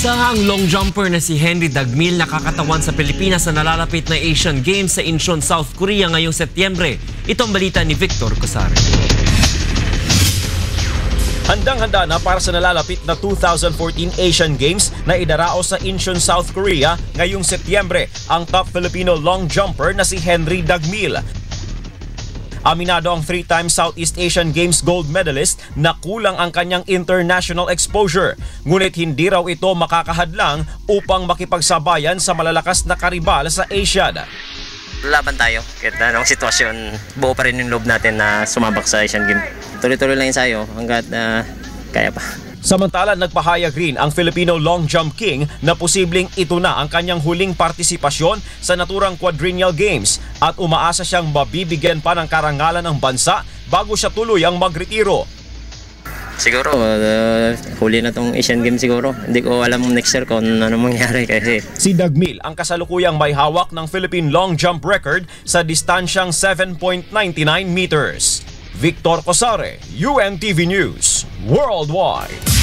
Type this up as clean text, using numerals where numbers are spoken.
Inaasahang long jumper na si Henry Dagmil nakakatawan sa Pilipinas sa nalalapit na Asian Games sa Incheon, South Korea ngayong Setyembre. Ito ang balita ni Victor Cosare. Handang-handa na para sa nalalapit na 2014 Asian Games na idaraos sa Incheon, South Korea ngayong Setyembre ang top Filipino long jumper na si Henry Dagmil. Aminado ang 3-time Southeast Asian Games gold medalist na kulang ang kanyang international exposure. Ngunit hindi raw ito makakahadlang upang makipagsabayan sa malalakas na karibal sa Asian. Laban tayo. Kahit anong sitwasyon, buo pa rin yung loob natin na sumabak sa Asian Games. Tuloy-tuloy lang yung sayo hanggat kaya pa. Samantala, nagpahayag rin ang Filipino long jump king na posibleng ito na ang kanyang huling partisipasyon sa naturang Quadrennial Games at umaasa siyang mabibigyan pa ng karangalan ng bansa bago siya tuluyang magretiro. Siguro, huli na tong Asian Games siguro. Hindi ko alam next year kung ano mangyari kasi. Si Dagmil ang kasalukuyang may hawak ng Philippine long jump record sa distansyang 7.99 meters. Victor Cosare, UNTV News, Worldwide.